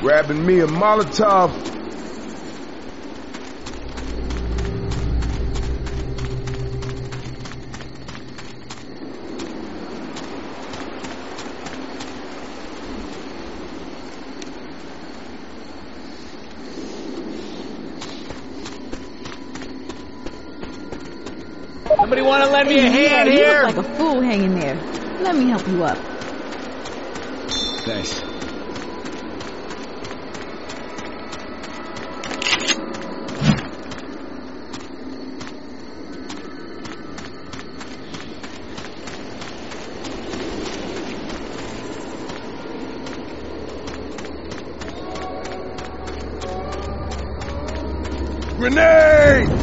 Grabbing me a Molotov. Somebody want to lend me a hand you here? look like a fool hanging there. Let me help you up. Thanks. Grenade!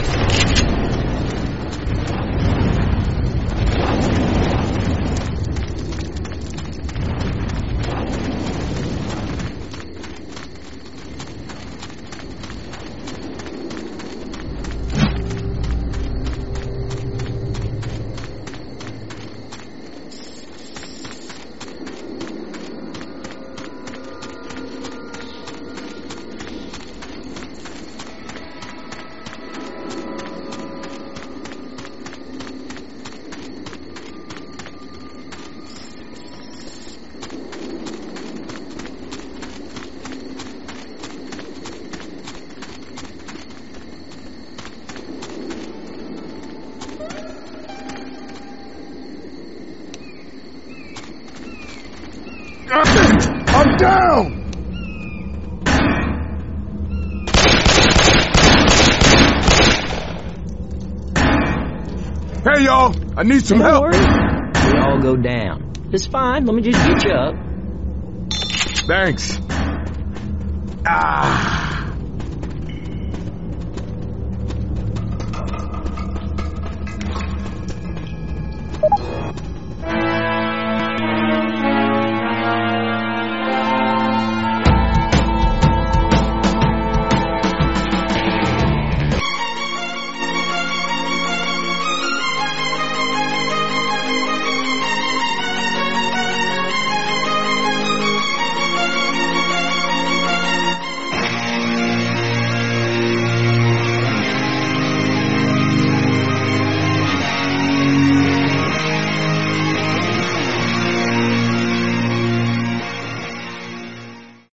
I'm down! Hey, y'all! I need some help! Don't worry. We all go down. It's fine. Let me just get you up. Thanks. Ah!